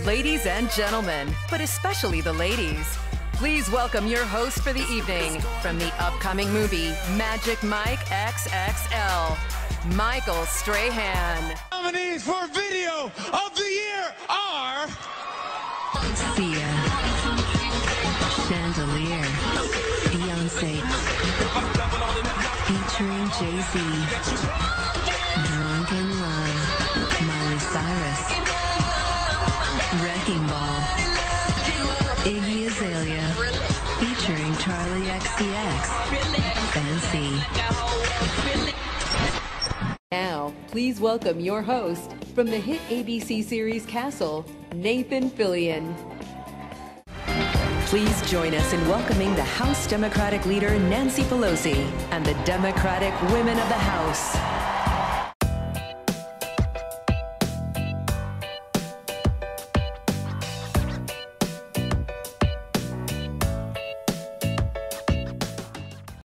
Ladies and gentlemen, but especially the ladies, please welcome your host for the evening from the upcoming movie Magic Mike XXL, Michael Strahan. Nominees for Video of the Year are Sia, Chandelier, Beyonce, featuring Jay-Z, Drunken Love, Miley Cyrus, Wrecking Ball, Iggy Azalea, featuring Charlie XCX, Fancy. Now, please welcome your host from the hit ABC series Castle, Nathan Fillion. Please join us in welcoming the House Democratic leader Nancy Pelosi and the Democratic women of the House.